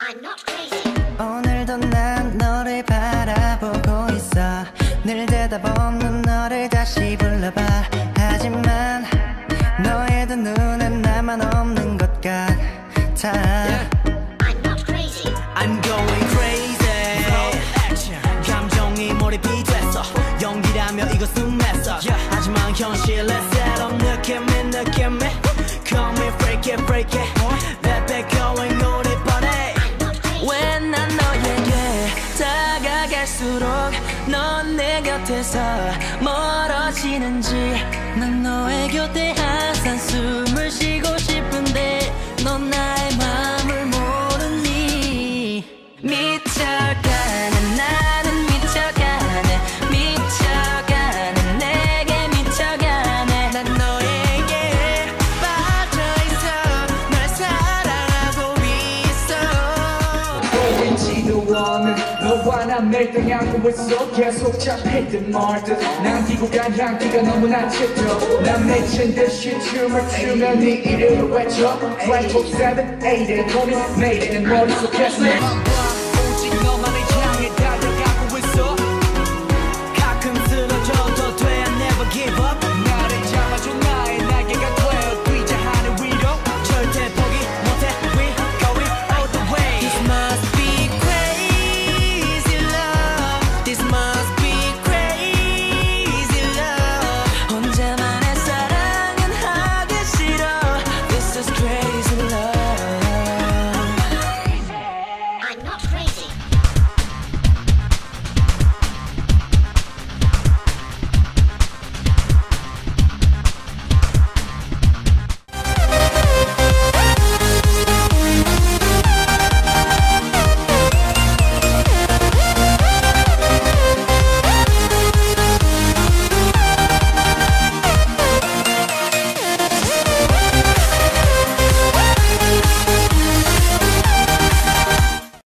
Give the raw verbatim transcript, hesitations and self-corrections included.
I'm not crazy. 오늘도 난 너를 바라보고 있어. 늘 대답없는 너를 다시 불러봐. 하지만 너의 두 눈엔 나만 없는 것 같아. I'm not crazy. I'm going crazy. 감정이 몰입이 됐어. 연기라며 이거 숨했어. 하지만 현실에 새로운 느낌이 느낌이 Call me freaky freaky Baby going 우리 뻔해. 왜 난 너에게 다가갈수록 넌 내 곁에서 멀어지는지. 난 너의 곁에 항상 숨을 쉬고 싶은데 넌 나의 마음을 모르니. 미쳐가네 나는 미쳐가네 미쳐가네 내게 미쳐가네. 난 너에게 빠져있어. 널 사랑하고 있어. 보이지도 않는 너와 난 멜등한 꿈을 속 계속 잡히든 말든 남기고 간 향기가 너무나 짙어. 난 미친 듯이 춤을 추며 네 이름을 외쳐 이십칠, 팔, 팔, 팔 고민 매일의 머릿속에서